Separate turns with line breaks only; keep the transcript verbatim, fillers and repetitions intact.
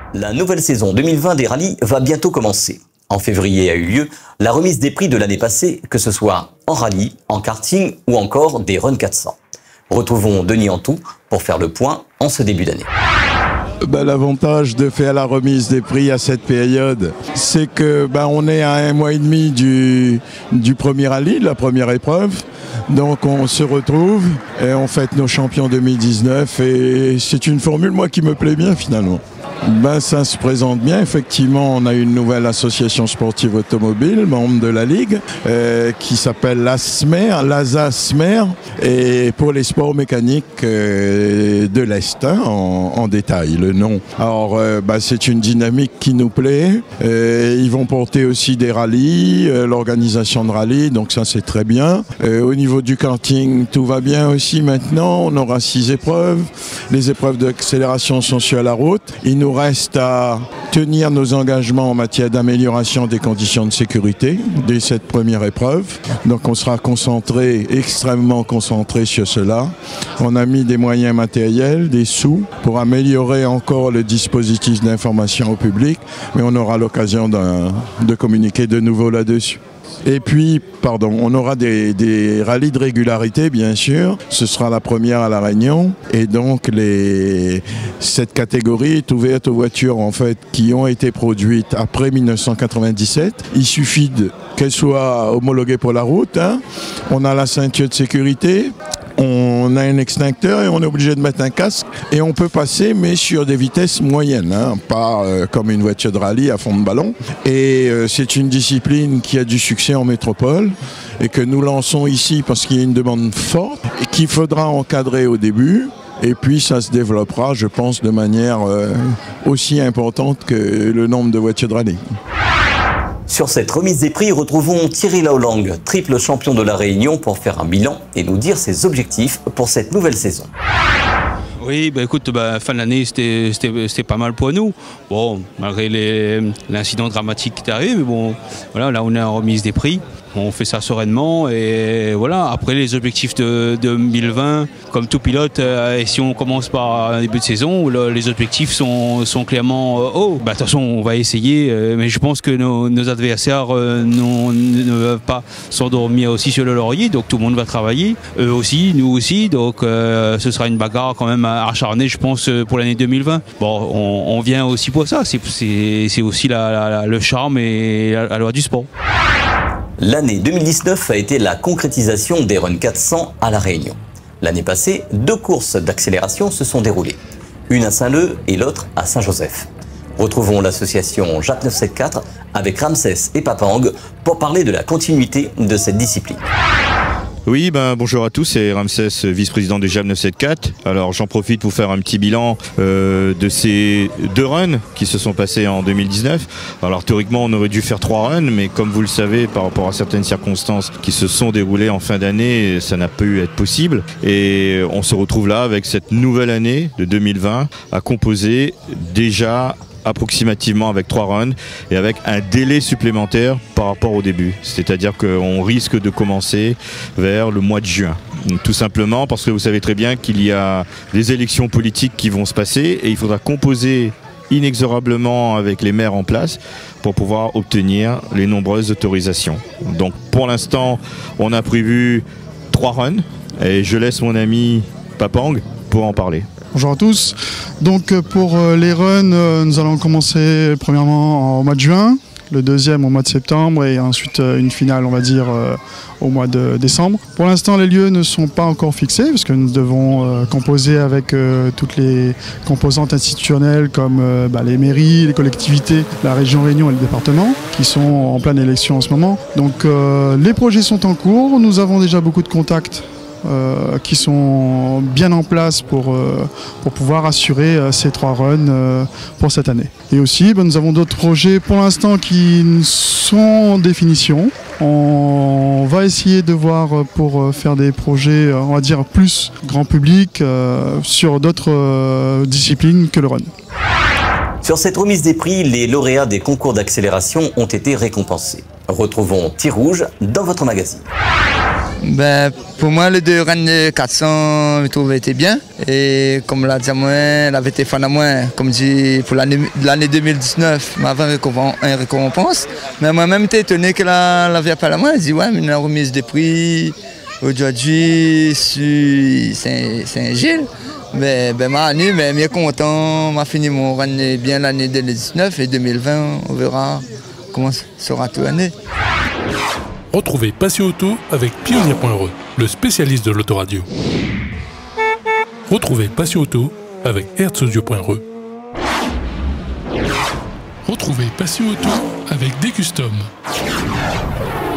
La nouvelle saison deux mille vingt des rallyes va bientôt commencer. En février a eu lieu la remise des prix de l'année passée, que ce soit en rallye, en karting ou encore des Run quatre cents. Retrouvons Denis Antou pour faire le point en ce début d'année.
Ben, l'avantage de faire la remise des prix à cette période, c'est que ben, on est à un mois et demi du, du premier rallye, de la première épreuve. Donc on se retrouve et on fête nos champions deux mille dix-neuf et c'est une formule moi qui me plaît bien finalement. Ben, ça se présente bien. Effectivement, on a une nouvelle association sportive automobile, membre de la Ligue, euh, qui s'appelle l'A S M E R, l'A S A S M E R, et pour les sports mécaniques euh, de l'Est, hein, en, en détail, le nom. Alors, euh, ben, c'est une dynamique qui nous plaît. Euh, ils vont porter aussi des rallyes, euh, l'organisation de rallyes, donc ça c'est très bien. Euh, au niveau du karting, tout va bien aussi maintenant. On aura six épreuves. Les épreuves d'accélération sont sur la route. Il nous reste à tenir nos engagements en matière d'amélioration des conditions de sécurité dès cette première épreuve. Donc on sera concentré, extrêmement concentré sur cela. On a mis des moyens matériels, des sous, pour améliorer encore le dispositif d'information au public, mais on aura l'occasion de, de communiquer de nouveau là-dessus. Et puis, pardon, on aura des, des rallyes de régularité, bien sûr. Ce sera la première à La Réunion. Et donc, les, cette catégorie est ouverte aux voitures, en fait, qui ont été produites après mille neuf cent quatre-vingt-dix-sept. Il suffit qu'elles soient homologuées pour la route, hein. On a la ceinture de sécurité. On a un extincteur et on est obligé de mettre un casque et on peut passer mais sur des vitesses moyennes, hein, pas euh, comme une voiture de rallye à fond de ballon. Et euh, c'est une discipline qui a du succès en métropole et que nous lançons ici parce qu'il y a une demande forte et qu'il faudra encadrer au début. Et puis ça se développera, je pense, de manière euh, aussi importante que le nombre de voitures de rallye.
Sur cette remise des prix, retrouvons Thierry Laolang, triple champion de La Réunion, pour faire un bilan et nous dire ses objectifs pour cette nouvelle saison.
Oui, bah écoute, bah, fin de l'année, c'était pas mal pour nous. Bon, malgré l'incident dramatique qui est arrivé, mais bon, voilà, là on est en remise des prix. On fait ça sereinement et voilà. Après les objectifs de, de deux mille vingt, comme tout pilote, euh, et si on commence par un début de saison, le, les objectifs sont, sont clairement euh, hauts. Bah, de toute façon, on va essayer, euh, mais je pense que nos, nos adversaires euh, non, ne peuvent pas s'endormir aussi sur le laurier, donc tout le monde va travailler, eux aussi, nous aussi, donc euh, ce sera une bagarre quand même acharnée, je pense, pour l'année deux mille vingt. Bon, on, on vient aussi pour ça, c'est aussi la, la, la, le charme et la, la loi du sport.
L'année deux mille dix-neuf a été la concrétisation des Run quatre cents à La Réunion. L'année passée, deux courses d'accélération se sont déroulées. Une à Saint-Leu et l'autre à Saint-Joseph. Retrouvons l'association J A P neuf cent soixante-quatorze avec Ramsès et Papang pour parler de la continuité de cette discipline.
Oui, ben, bonjour à tous, c'est Ramsès, vice-président du J A P neuf cent soixante-quatorze. Alors j'en profite pour faire un petit bilan euh, de ces deux runs qui se sont passés en deux mille dix-neuf. Alors théoriquement on aurait dû faire trois runs, mais comme vous le savez, par rapport à certaines circonstances qui se sont déroulées en fin d'année, ça n'a pas pu être possible. Et on se retrouve là avec cette nouvelle année de deux mille vingt à composer déjà approximativement avec trois runs et avec un délai supplémentaire par rapport au début. C'est-à-dire qu'on risque de commencer vers le mois de juin. Tout simplement parce que vous savez très bien qu'il y a des élections politiques qui vont se passer et il faudra composer inexorablement avec les maires en place pour pouvoir obtenir les nombreuses autorisations. Donc pour l'instant, on a prévu trois runs et je laisse mon ami Papang pour en parler.
Bonjour à tous. Donc pour les runs, nous allons commencer premièrement au mois de juin, le deuxième au mois de septembre et ensuite une finale, on va dire, au mois de décembre. Pour l'instant, les lieux ne sont pas encore fixés parce que nous devons composer avec toutes les composantes institutionnelles comme bah, les mairies, les collectivités, la région Réunion et le département qui sont en pleine élection en ce moment. Donc euh, les projets sont en cours, nous avons déjà beaucoup de contacts Euh, qui sont bien en place pour, euh, pour pouvoir assurer euh, ces trois runs euh, pour cette année. Et aussi, ben, nous avons d'autres projets pour l'instant qui sont en définition. On va essayer de voir pour faire des projets, on va dire, plus grand public euh, sur d'autres euh, disciplines que le run.
Sur cette remise des prix, les lauréats des concours d'accélération ont été récompensés. Retrouvons Tir Rouge dans votre magazine.
Ben, pour moi, les deux Rennes quatre cents, je trouve étaient bien. Et comme l'a dit à moi, elle avait été fan à moi, comme dit pour l'année deux mille dix-neuf, m'avait une récompense. Mais moi-même, j'étais étonné qu'elle avait appelé à moi. Elle dit, ouais, mais une remise de prix aujourd'hui sur Saint-Gilles. Mais ben, ma année, mais bien content, m'a fini mon Rennes bien l'année deux mille dix-neuf et deux mille vingt, on verra comment sera toute l'année.
Retrouvez Passion Auto avec Pionnier point R E, le spécialiste de l'autoradio. Retrouvez Passion Auto avec Hertz Audio point R E. Retrouvez Passion Auto avec Degustom.